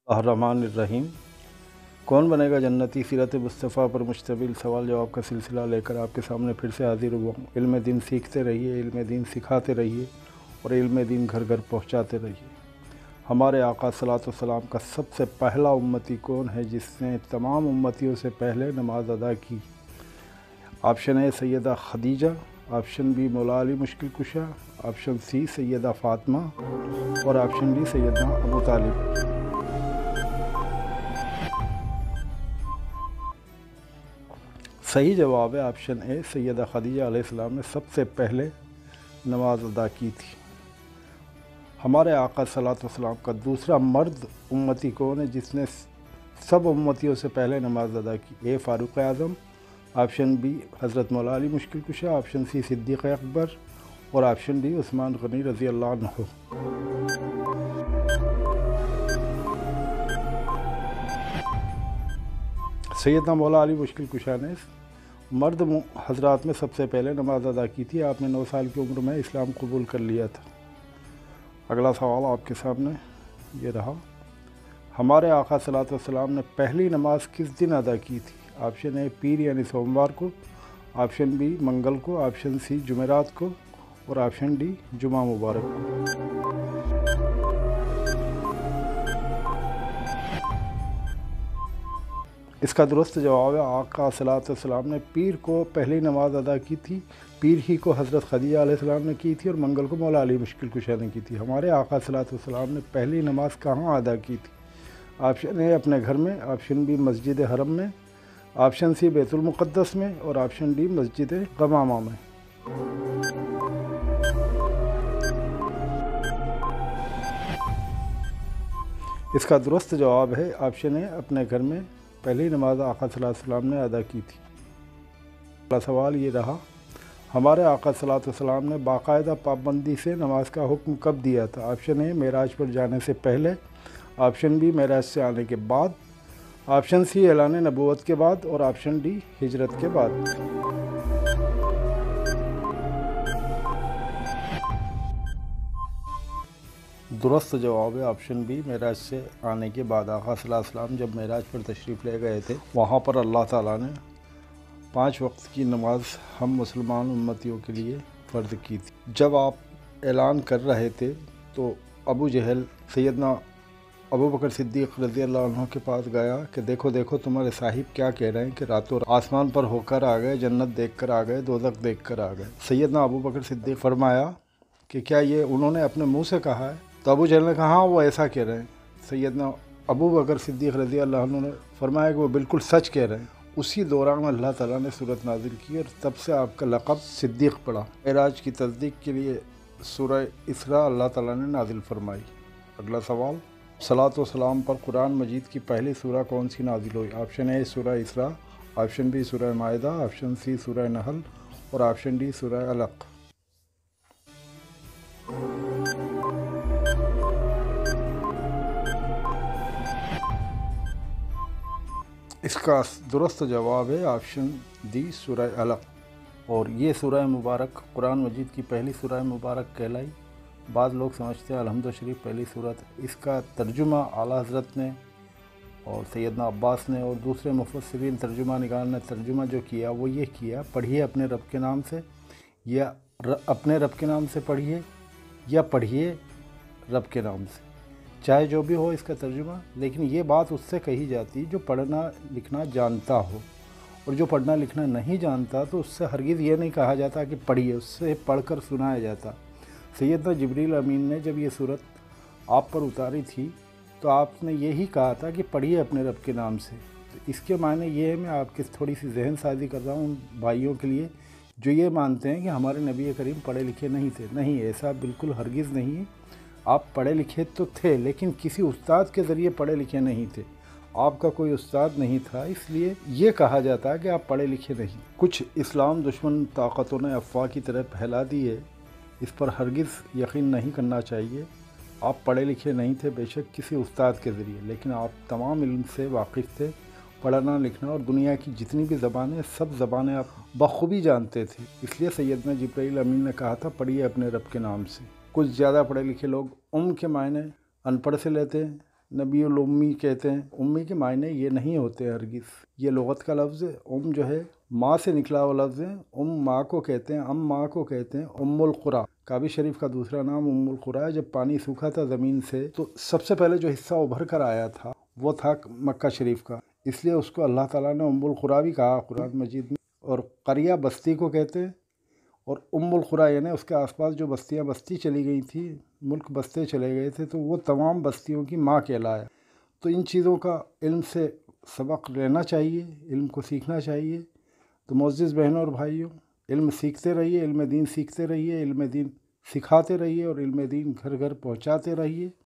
रहमान। कौन बनेगा जन्नती सीरत मुस्तफ़ा पर मुश्तमिल सवाल जवाब का सिलसिला लेकर आपके सामने फिर से हाजिर हुआ हूँ। इल्म दीन सीखते रहिए, इल्म दीन सिखाते रहिए और इल्म दीन घर घर पहुँचाते रहिए। हमारे आका सलातो सलाम का सबसे पहला उम्मती कौन है जिसने तमाम उम्मतियों से पहले नमाज अदा की? ऑप्शन ए सैयदा खदीजा, ऑप्शन बी मौला अली मुश्किल कुशा, ऑप्शन सी सैयदा फ़ातिमा और ऑप्शन डी सैयदना अबू तालिब। सही जवाब है ऑप्शन ए, सैयदा खदीजा अलैहिस्सलाम ने सबसे पहले नमाज अदा की थी। हमारे आका सलातो सलाम का दूसरा मर्द उम्मती कौन है जिसने सब उम्मतियों से पहले नमाज अदा की? ए फ़ारूक आज़म, ऑप्शन बी हज़रत मौला अली मुश्किल कुशा, ऑप्शन सी सिद्दीक़ अकबर और ऑप्शन डी उस्मान गनी रज़ी अल्लाह अन्हु। सैयदना मौला अली मुश्किल कुशा ने मर्द हजरात में सबसे पहले नमाज अदा की थी। आपने 9 साल की उम्र में इस्लाम कबूल कर लिया था। अगला सवाल आपके सामने ये रहा। हमारे आका सल्लल्लाहु अलैहि वसल्लम ने पहली नमाज किस दिन अदा की थी? ऑप्शन ए पीर यानी सोमवार को, ऑप्शन बी मंगल को, ऑप्शन सी जुमेरात को और ऑप्शन डी जुमा मुबारक को। इसका दुरुस्त जवाब है आका सल्लल्लाहु अलैहि वसल्लम ने पीर को पहली नमाज अदा की थी। पीर ही को हज़रत खदीजा अलैहिस्सलाम ने की थी और मंगल को मौला अली मुश्किल कुशा ने की थी। हमारे आका सल्लल्लाहु अलैहि वसल्लम ने पहली नमाज कहाँ अदा की थी? ऑप्शन ए अपने घर में, ऑप्शन बी मस्जिद हरम में, ऑप्शन सी बैतुल मुक़द्दस में और ऑप्शन डी मस्जिद गमामा में। इसका दुरुस्त जवाब है ऑप्शन ए अपने घर में पहली नमाज आका सल्लल्लाहु अलैहि वसल्लम ने अदा की थी। अगला सवाल ये रहा। हमारे आका सल्लल्लाहु अलैहि वसल्लम ने बाकायदा पाबंदी से नमाज का हुक्म कब दिया था? ऑप्शन ए मेराज पर जाने से पहले, ऑप्शन बी मेराज से आने के बाद, ऑप्शन सी ऐलान नबूवत के बाद और ऑप्शन डी हिजरत के बाद। दुरुस्त जवाब है ऑप्शन बी मेराज से आने के बाद। आका सल्लल्लाहु अलैहि वसल्लम जब मेराज पर तशरीफ़ ले गए थे, वहाँ पर अल्लाह ताला ने 5 वक्त की नमाज हम मुसलमान उम्मतियों के लिए फ़र्ज़ की थी। जब आप ऐलान कर रहे थे तो अबू जहल सैयदना अबू बकर सिद्दीक़ रज़ी अल्लाह अन्हु के पास गया कि देखो देखो तुम्हारे साहिब क्या कह रहे हैं कि रातों आसमान पर होकर आ गए, जन्नत देख कर आ गए, दोज़ख देख कर आ गए। सैयदना अबू बकर सिद्दीक़ फरमाया कि क्या ये उन्होंने अपने मुँह से कहा है? तो अबू जहल ने कहा हाँ वो ऐसा कह रहे हैं। सैयदना अबू बकर सिद्दीक़ रज़ी अल्लाह अन्हु ने फरमाया कि वो बिल्कुल सच कह रहे हैं। उसी दौरान अल्लाह ताला ने सूरत नाजिल की और तब से आपका लक़ब सिद्दीक़ पड़ा। मेराज की तस्दीक के लिए सूरह इसरा अल्लाह ताला ने नाजिल फरमाई। अगला सवाल, सलात व सलाम पर कुरान मजीद की पहली सूरह कौन सी नाजिल हुई? ऑप्शन ए सूरह इसरा, ऑप्शन बी सूरह माइदा, ऑप्शन सी सूरह नहल और ऑप्शन डी सूरह अलक़। इसका दुरुस्त जवाब है ऑप्शन डी सूरह अलक़। और ये सूरह मुबारक कुरान मजीद की पहली सूरह मुबारक कहलाई। बाद लोग समझते हैं अलहम्द शरीफ पहली सूरत। इसका तर्जुमा आला हज़रत ने और सैयदना अब्बास ने और दूसरे मुफस्सिरीन तर्जुमा निगार ने तर्जुमा जो किया वो ये किया, पढ़िए अपने रब के नाम से या अपने रब के नाम से पढ़िए या पढ़िए रब के नाम से, चाहे जो भी हो इसका तर्जुमा। लेकिन ये बात उससे कही जाती जो पढ़ना लिखना जानता हो, और जो पढ़ना लिखना नहीं जानता तो उससे हरगिज़ ये नहीं कहा जाता कि पढ़िए, उससे पढ़कर सुनाया जाता। सैयदना जिब्रील अमीन ने जब ये सूरत आप पर उतारी थी तो आपने यही कहा था कि पढ़िए अपने रब के नाम से। तो इसके मायने ये है, मैं आपकी थोड़ी सी जहन साजी कर रहा हूँ उन भाइयों के लिए जो ये मानते हैं कि हमारे नबी करीम पढ़े लिखे नहीं थे। नहीं, ऐसा बिल्कुल हरगिज़ नहीं है। आप पढ़े लिखे तो थे लेकिन किसी उस्ताद के ज़रिए पढ़े लिखे नहीं थे। आपका कोई उस्ताद नहीं था, इसलिए ये कहा जाता है कि आप पढ़े लिखे नहीं। कुछ इस्लाम दुश्मन ताकतों ने अफवाह की तरह फैला दी है, इस पर हरगिज़ यकीन नहीं करना चाहिए। आप पढ़े लिखे नहीं थे बेशक किसी उस्ताद के ज़रिए, लेकिन आप तमाम इल्म से वाकिफ़ थे। पढ़ना लिखना और दुनिया की जितनी भी ज़बानें, सब ज़बानें आप बखूबी जानते थे। इसलिए सैयदना जिब्रील अमीन ने कहा था पढ़िए अपने रब के नाम से। कुछ ज़्यादा पढ़े लिखे लोग के मायने अनपढ़ से लेते हैं, نبی الأمی کہتے ہیں۔ امی کے معنی یہ نہیں ہوتے ہرگز، یہ لغت کا لفظ ہے۔ جو ہے ماں سے نکلا ہوا لفظ ہے۔ ماں کو کہتے ہیں، ماں کو کہتے ہیں القریٰ۔ کعبہ شریف کا دوسرا نام القریٰ ہے۔ جب پانی سوکھا تھا زمین سے تو سب سے پہلے جو حصہ ابھر کر آیا تھا وہ تھا مکہ شریف کا، اس لیے اس کو اللہ تعالیٰ نے القریٰ بھی کہا قرآن مجید میں۔ اور قریہ بستی کو کہتے ہیں، اور القریٰ یعنی اس کے آس پاس جو بستیاں بستی چلی گئی تھی، ملک بستے چلے گئے تھے، تو وہ تمام بستیوں کی ماں کہلایا۔ تو ان چیزوں کا علم سے سبق لینا چاہیے، علم کو سیکھنا چاہیے۔ تو معزز بہنوں اور بھائیوں، علم سیکھتے رہیے، علم دین سیکھتے رہیے، علم دین سکھاتے رہیے، اور علم دین گھر گھر پہنچاتے رہیے۔